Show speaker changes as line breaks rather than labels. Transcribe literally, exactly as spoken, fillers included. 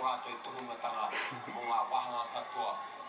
rātou i tuhunga tanga mō ngā wahanga katoa